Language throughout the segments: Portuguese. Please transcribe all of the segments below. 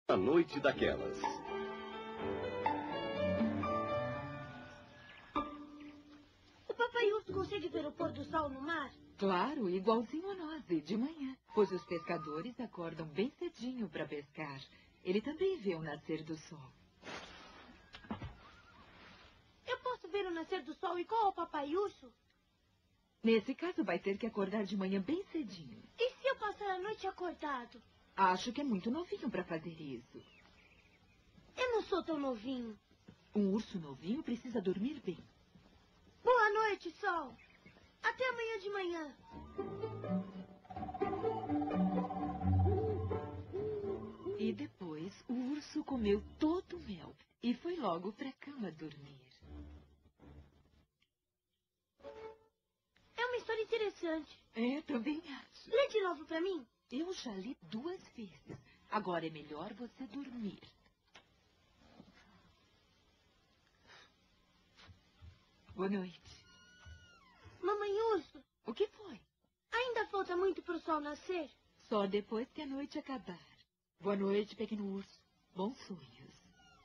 A noite daquelas. O Papai Urso consegue ver o pôr do sol no mar? Claro, igualzinho a nós, e de manhã. Pois os pescadores acordam bem cedinho para pescar. Ele também vê o nascer do sol. Eu posso ver o nascer do sol igual ao Papai Urso? Nesse caso, vai ter que acordar de manhã bem cedinho. E se eu passar a noite acordado? Acho que é muito novinho para fazer isso. Eu não sou tão novinho. Um urso novinho precisa dormir bem. Boa noite, sol. Até amanhã de manhã. E depois, o urso comeu todo o mel e foi logo para a cama dormir. É uma história interessante. É, também acho. Lê de novo para mim. Eu já li 2 vezes. Agora é melhor você dormir. Boa noite. Mamãe Urso, O que foi? ainda falta muito para o sol nascer? Só depois que a noite acabar. Boa noite, pequeno urso. Bons sonhos.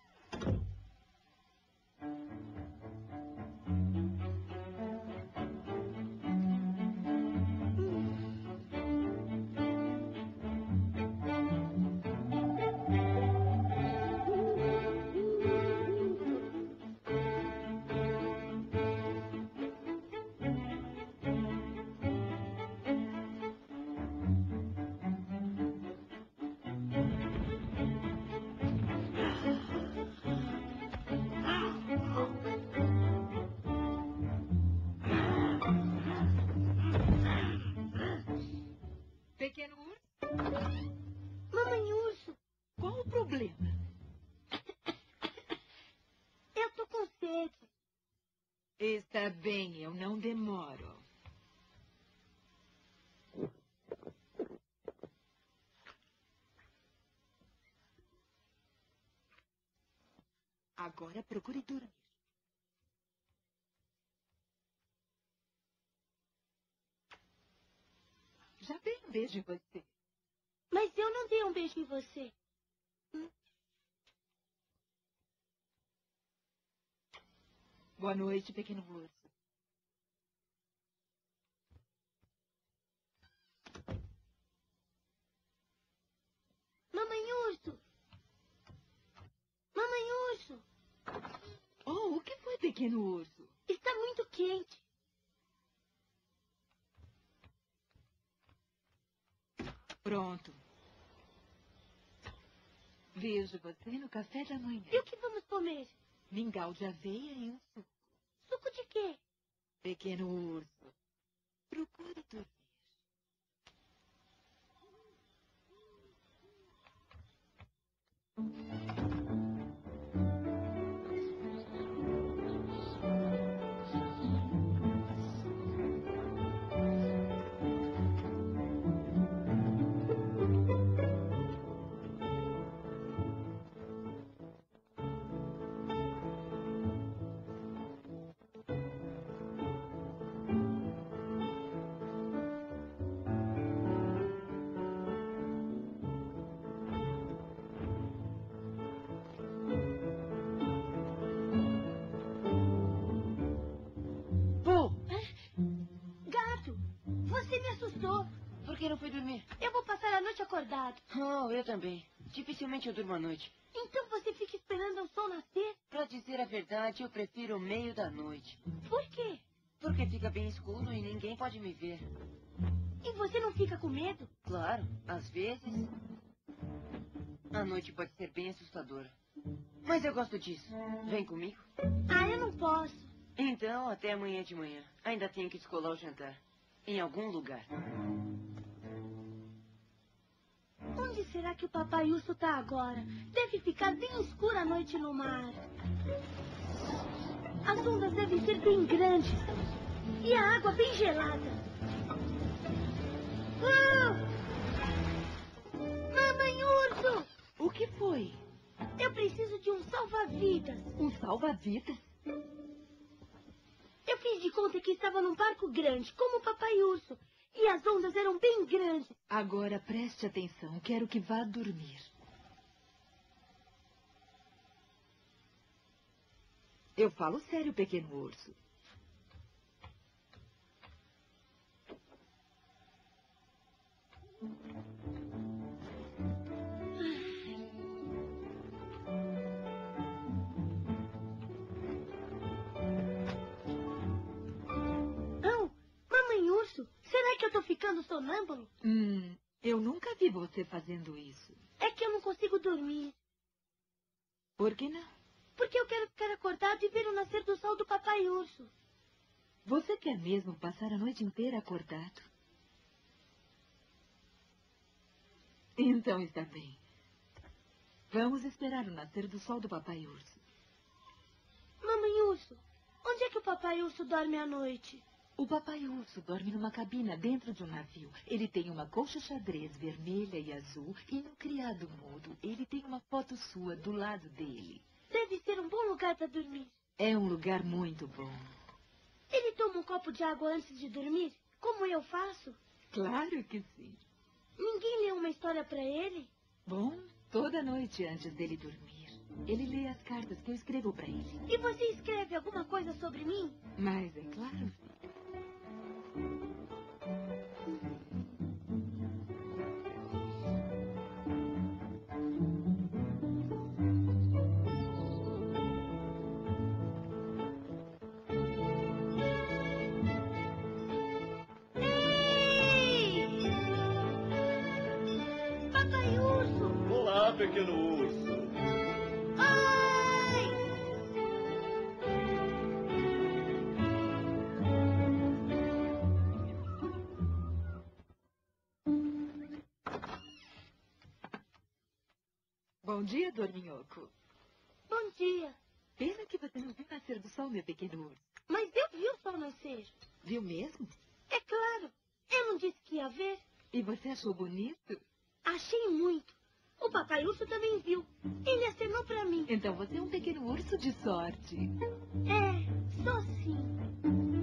Pequeno urso, Mamãe Urso, qual o problema? eu tô com sede. Está bem, eu não demoro. Agora procure dormir. Já dei um beijo em você. Mas eu não dei um beijo em você. Boa noite, pequeno urso. Mamãe Urso. Mamãe Urso, Oh, o que foi, pequeno urso? está muito quente. Pronto. Vejo você no café da manhã. E o que vamos comer? Mingau de aveia e um suco. Suco de quê? Pequeno urso, procure dormir. Gato, você me assustou. Por que não foi dormir? Eu vou passar a noite acordado. Oh, eu também. Dificilmente eu durmo à noite. Então você fica esperando o sol nascer? Pra dizer a verdade, eu prefiro o meio da noite. Por quê? Porque fica bem escuro e ninguém pode me ver. E você não fica com medo? Claro, às vezes. A noite pode ser bem assustadora. Mas eu gosto disso. Vem comigo. Ah, eu não posso. Então, até amanhã de manhã. Ainda tenho que descolar o jantar. Em algum lugar. Onde será que o Papai Urso está agora? Deve ficar bem escura a noite no mar. As ondas devem ser bem grandes. E a água bem gelada. Mamãe Urso! O que foi? Eu preciso de um salva-vidas. Um salva-vidas? Eu fiz de conta que estava num barco grande, como o Papai Urso. E as ondas eram bem grandes. Agora preste atenção. Quero que vá dormir. Eu falo sério, pequeno urso. Não, mamãe urso, será que eu tô ficando sonâmbulo? Eu nunca vi você fazendo isso. É que eu não consigo dormir. Por que não? Porque eu quero ficar acordado e ver o nascer do sol do papai urso. Você quer mesmo passar a noite inteira acordado? Então está bem. Vamos esperar o nascer do sol do papai urso. Mamãe urso, onde é que o papai urso dorme à noite? O papai urso dorme numa cabina dentro de um navio. Ele tem uma colcha xadrez vermelha e azul e no criado mudo ele tem uma foto sua do lado dele. Deve ser um bom lugar para dormir. É um lugar muito bom. Ele toma um copo de água antes de dormir, como eu faço? Claro que sim. Ninguém lê uma história para ele? Bom, toda noite antes dele dormir, ele lê as cartas que eu escrevo para ele. E você escreve alguma coisa sobre mim? Mas é claro. Ei! Papai urso! Olá, pequeno urso. Ai! Bom dia, dorminhoco. Bom dia. Pena que você não viu nascer do sol, meu pequeno urso. Mas eu vi o sol nascer. Viu mesmo? É claro. Eu não disse que ia ver. E você achou bonito? Achei muito. O papai urso também viu. Ele acenou para mim. Então você é um pequeno urso de sorte. É, só sim.